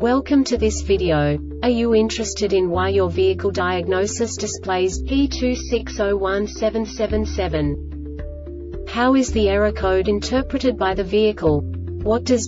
Welcome to this video. Are you interested in why your vehicle diagnosis displays P2601777? How is the error code interpreted by the vehicle? What does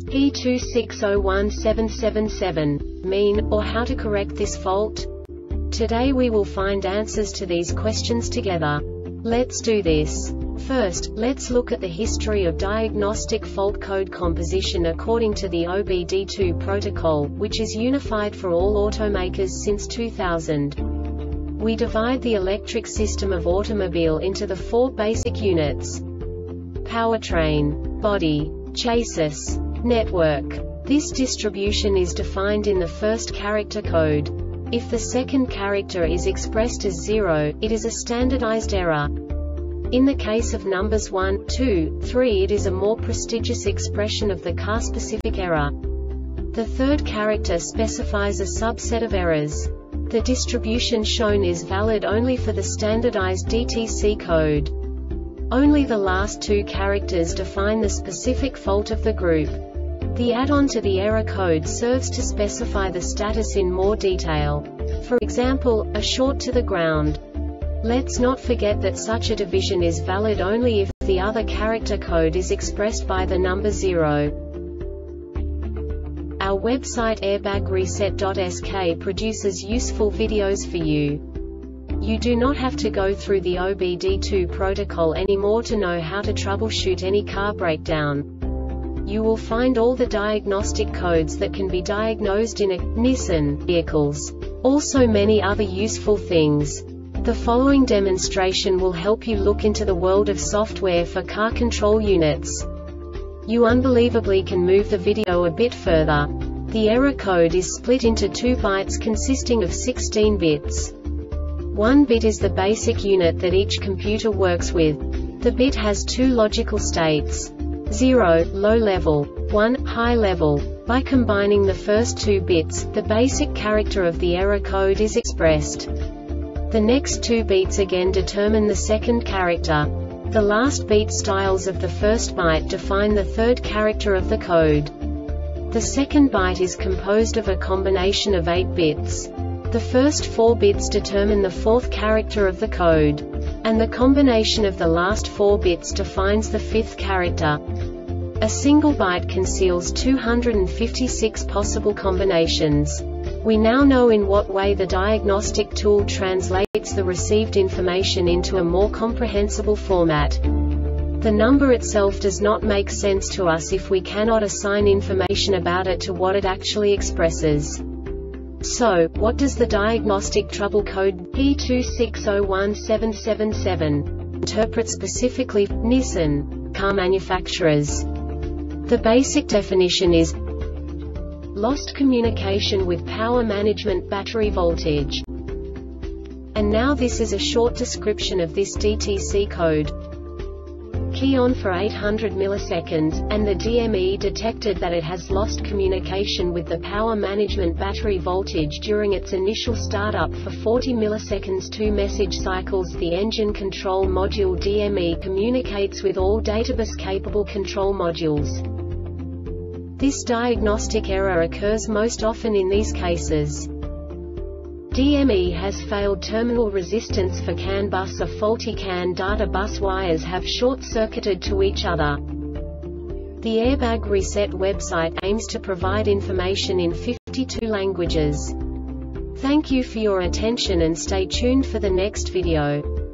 P2601777 mean, or how to correct this fault? Today we will find answers to these questions together. Let's do this. First, let's look at the history of diagnostic fault code composition according to the OBD2 protocol, which is unified for all automakers since 2000. We divide the electric system of automobile into the four basic units: powertrain, body, chassis, network. This distribution is defined in the first character code. If the second character is expressed as 0, it is a standardized error. In the case of numbers 1, 2, 3, it is a more prestigious expression of the car-specific error. The third character specifies a subset of errors. The distribution shown is valid only for the standardized DTC code. Only the last two characters define the specific fault of the group. The add-on to the error code serves to specify the status in more detail. For example, a short to the ground. Let's not forget that such a division is valid only if the other character code is expressed by the number 0. Our website airbagreset.sk produces useful videos for you. You do not have to go through the OBD2 protocol anymore to know how to troubleshoot any car breakdown. You will find all the diagnostic codes that can be diagnosed in a Nissan vehicles. Also many other useful things. The following demonstration will help you look into the world of software for car control units. You unbelievably can move the video a bit further. The error code is split into 2 bytes consisting of 16 bits. 1 bit is the basic unit that each computer works with. The bit has 2 logical states: 0, low level, 1, high level. By combining the first 2 bits, the basic character of the error code is expressed. The next 2 beats again determine the second character. The last beat styles of the first byte define the third character of the code. The second byte is composed of a combination of 8 bits. The first 4 bits determine the fourth character of the code. And the combination of the last 4 bits defines the fifth character. A single byte conceals 256 possible combinations. We now know in what way the diagnostic tool translates the received information into a more comprehensible format. The number itself does not make sense to us if we cannot assign information about it to what it actually expresses. So, what does the diagnostic trouble code P2601777 interpret specifically for Nissan car manufacturers? The basic definition is lost communication with power management battery voltage. And now this is a short description of this DTC code. Key on for 800 milliseconds, and the DME detected that it has lost communication with the power management battery voltage during its initial startup for 40 milliseconds. 2 message cycles. The engine control module DME communicates with all databus-capable control modules. This diagnostic error occurs most often in these cases: DME has failed terminal resistance for CAN bus, or faulty CAN data bus wires have short-circuited to each other. The Airbag Reset website aims to provide information in 52 languages. Thank you for your attention and stay tuned for the next video.